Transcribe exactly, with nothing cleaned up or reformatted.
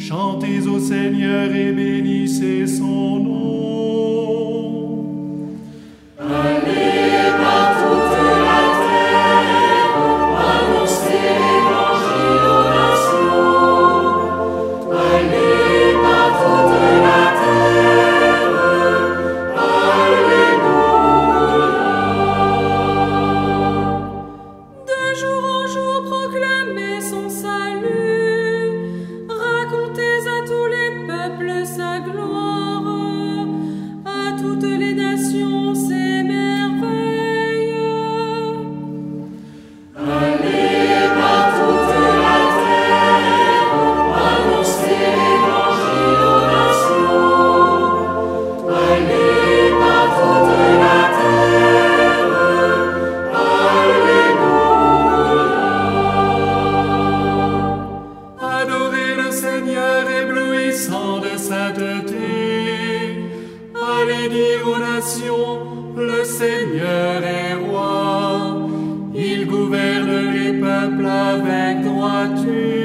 Chantez au Seigneur et bénissez son nom. Allez par toute la terre, annoncez l'évangile aux nations. Allez par toute la terre, alléluia. De jour en jour proclamez son salut, racontez à tous les peuples sa gloire, à toutes les nations ses merveilles. Allez par toute la terre, annoncez l'évangile aux nations. Allez par toute la terre, alléluia. Adorez le Seigneur éblouissant de sainteté. Allez dire aux nations, le Seigneur est roi. Il gouverne les peuples avec droiture.